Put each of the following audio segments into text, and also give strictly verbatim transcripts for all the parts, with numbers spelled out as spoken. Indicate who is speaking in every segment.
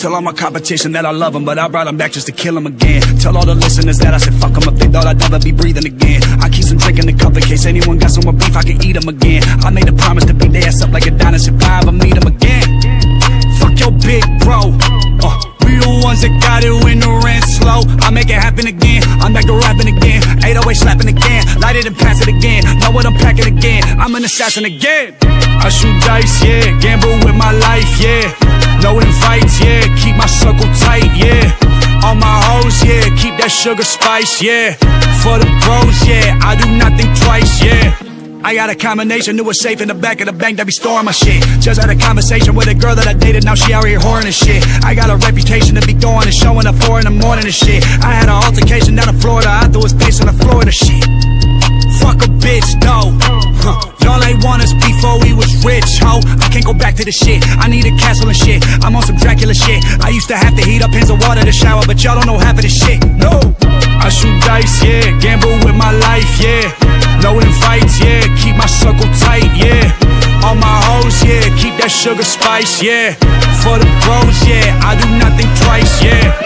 Speaker 1: Tell all my competition that I love them, but I brought them back just to kill them again. Tell all the listeners that I said fuck them if they thought I'd never be breathing again. I keep some drink in the cup in case anyone got some more beef, I can eat them again. I made a promise to beat their ass up like a dinosaur if I ever meet them again. Fuck your big bro, uh, we the ones that got it when the rent's slow. I make it happen again, I'm back to rapping again. eight oh eight slapping again, light it and pass it again. Know what I'm packing again, I'm an assassin again. I shoot dice, yeah, gamble with my life, yeah. No invites, yeah, keep my circle tight, yeah. All my hoes, yeah, keep that sugar spice, yeah. For the bros, yeah, I do nothing twice, yeah. I got a combination, knew a safe in the back of the bank that be storing my shit. Just had a conversation with a girl that I dated, now she out here whoring and shit. I got a reputation to be going and showing up four in the morning and shit. I had an altercation down in Florida, I threw his face on the floor of the shit. Fuck a bitch, no, huh. Y'all ain't want us before we was rich, ho. I can't go back to the shit, I need a castle and shit. I'm on some Dracula shit, I used to have to heat up pans of water to shower, but y'all don't know half of this shit, no. I shoot dice, yeah, gamble with my life, yeah. No invites, yeah, keep my circle tight, yeah. All my hoes, yeah, keep that sugar spice, yeah. For the bros, yeah, I do nothing twice, yeah.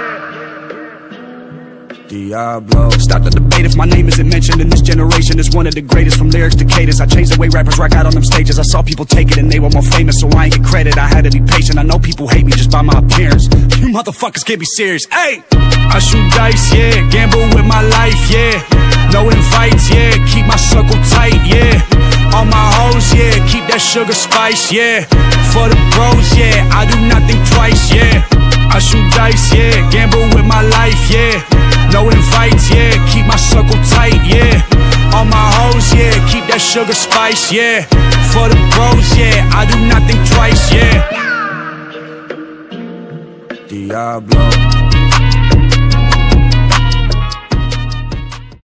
Speaker 1: Diablo. Stop the debate if my name isn't mentioned in this generation as one of the greatest, from lyrics to cadence. I changed the way rappers rock out on them stages. I saw people take it and they were more famous, so I ain't get credit. I had to be patient. I know people hate me just by my appearance. You motherfuckers can't be serious. Hey, I shoot dice, yeah, gamble with my life, yeah. No invites, yeah, keep my circle tight, yeah. All my hoes, yeah, keep that sugar spice, yeah. For the bros, yeah, I do nothing twice, yeah. I shoot dice, yeah, gamble with my life, yeah. No invites, yeah, keep my circle tight, yeah. All my hoes, yeah, keep that sugar spice, yeah. For the bros, yeah, I do nothing twice, yeah. Diablo.